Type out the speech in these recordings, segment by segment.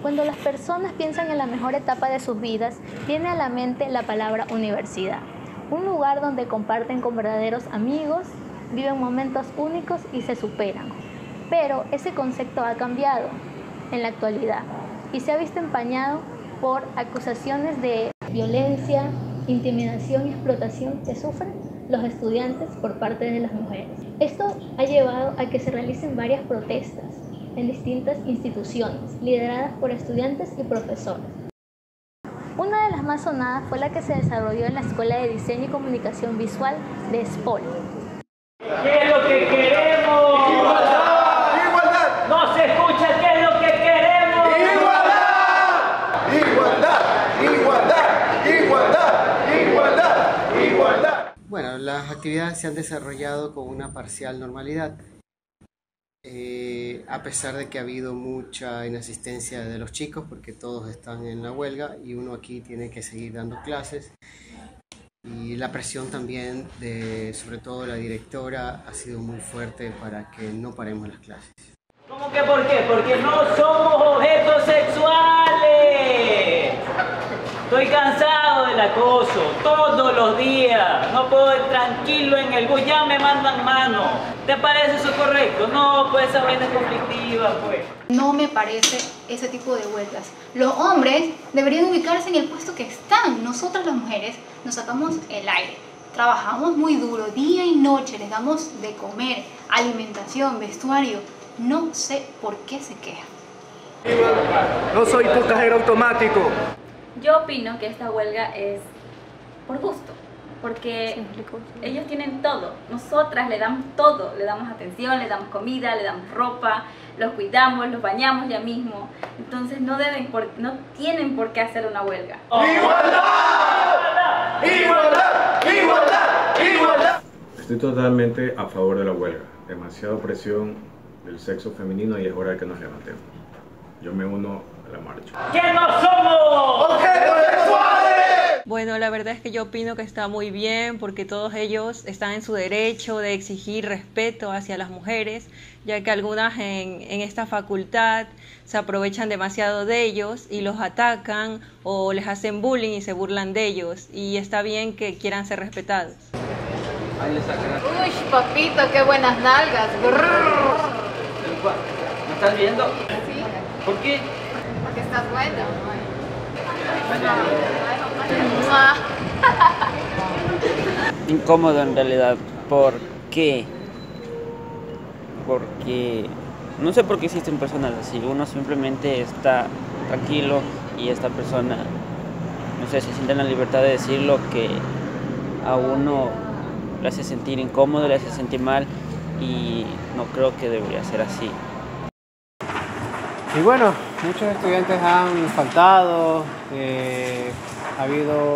Cuando las personas piensan en la mejor etapa de sus vidas, viene a la mente la palabra universidad. Un lugar donde comparten con verdaderos amigos, viven momentos únicos y se superan. Pero ese concepto ha cambiado en la actualidad y se ha visto empañado por acusaciones de violencia, intimidación y explotación que sufren los estudiantes por parte de las mujeres. Esto ha llevado a que se realicen varias protestas en distintas instituciones, lideradas por estudiantes y profesores. Una de las más sonadas fue la que se desarrolló en la Escuela de Diseño y Comunicación Visual de SPOL. ¿Qué es lo que queremos? ¡Igualdad! ¡Igualdad! No se escucha qué es lo que queremos. ¡Igualdad! ¡Igualdad! ¡Igualdad! ¡Igualdad! ¡Igualdad! ¡Igualdad! Bueno, las actividades se han desarrollado con una parcial normalidad, a pesar de que ha habido mucha inasistencia de los chicos porque todos están en la huelga y uno aquí tiene que seguir dando clases. Y la presión también de, sobre todo la directora, ha sido muy fuerte para que no paremos las clases. ¿Cómo que por qué? Porque no somos objetos sexuales. Estoy cansado del acoso, todos los días. No puedo ir tranquilo en el bus, ya me mandan mano. ¿Te parece eso correcto? No, pues esa vaina es conflictiva, pues. No me parece ese tipo de huelgas. Los hombres deberían ubicarse en el puesto que están. Nosotras las mujeres nos sacamos el aire. Trabajamos muy duro, día y noche, les damos de comer, alimentación, vestuario. No sé por qué se quejan. No soy tu cajero automático. Yo opino que esta huelga es por gusto, porque ellos tienen todo, nosotras le damos todo, le damos atención, le damos comida, le damos ropa, los cuidamos, los bañamos ya mismo, entonces no tienen por qué hacer una huelga. ¡Igualdad! ¡Igualdad! ¡Igualdad! ¡Igualdad! Estoy totalmente a favor de la huelga, demasiada presión del sexo femenino y es hora de que nos levantemos. Yo me uno a la marcha. ¿Qué no somos? ¡Objetos sexuales! Bueno, la verdad es que yo opino que está muy bien porque todos ellos están en su derecho de exigir respeto hacia las mujeres, ya que algunas en esta facultad se aprovechan demasiado de ellos y los atacan o les hacen bullying y se burlan de ellos, y está bien que quieran ser respetados. Uy, papito, qué buenas nalgas. ¿Me estás viendo? Sí, ¿Por qué? porque estás buena. Incómodo en realidad. ¿Por qué? Porque no sé por qué existen personas así. Uno simplemente está tranquilo y esta persona, no sé, se siente en la libertad de decir lo que a uno le hace sentir incómodo, le hace sentir mal, y no creo que debería ser así. Y bueno, muchos estudiantes han faltado, ha habido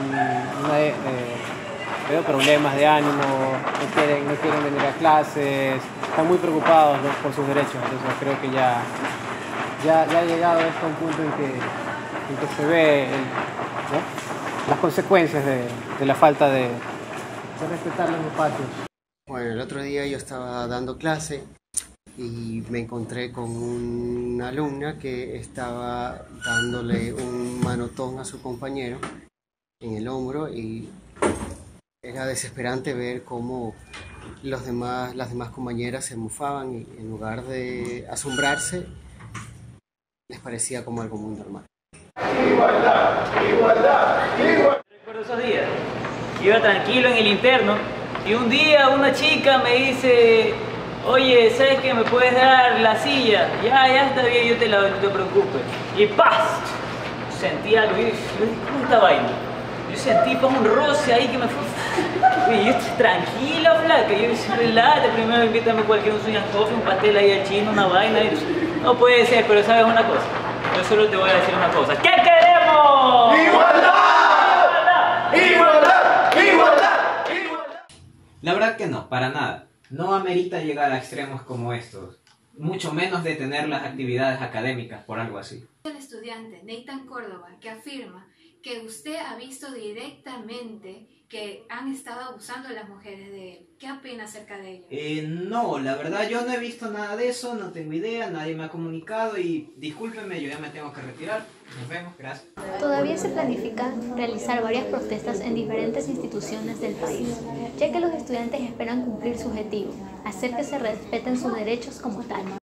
problemas de ánimo, no quieren venir a clases, están muy preocupados, ¿no?, por sus derechos. Entonces creo que ya ha llegado esto a un punto en que se ve ¿no?, las consecuencias de la falta de respetar los espacios. Bueno, el otro día yo estaba dando clase y me encontré con una alumna que estaba dándole un manotón a su compañero en el hombro, y era desesperante ver cómo las demás compañeras se mofaban y en lugar de asombrarse les parecía como algo muy normal. ¡Igualdad! ¡Igualdad! ¡Igualdad! Recuerdo esos días, iba tranquilo en el interno y un día una chica me dice: oye, ¿sabes qué? ¿Me puedes dar la silla? Ya está bien, yo te la doy, no te preocupes. Y ¡paz! Sentí algo, y yo dije, ¿cómo es esta vaina? Yo sentí pues un roce ahí que me fue... Y yo estoy tranquila, flaca. Yo dije, relájate, primero invítame cualquier un pastel ahí al chino, una vaina. No puede ser, pero ¿sabes una cosa? Yo solo te voy a decir una cosa. ¿Qué queremos? ¡Igualdad! ¡Igualdad! ¡Igualdad! ¡Igualdad! La verdad que no, para nada. No amerita llegar a extremos como estos, mucho menos detener las actividades académicas por algo así. El estudiante Nathan Córdoba, que afirma que usted ha visto directamente que han estado abusando de las mujeres de él. ¿Qué opina acerca de ello? No, la verdad yo no he visto nada de eso, no tengo idea, nadie me ha comunicado y discúlpenme, yo ya me tengo que retirar. Nos vemos, gracias. Todavía se planifica realizar varias protestas en diferentes instituciones del país, ya que los estudiantes esperan cumplir su objetivo, hacer que se respeten sus derechos como tal.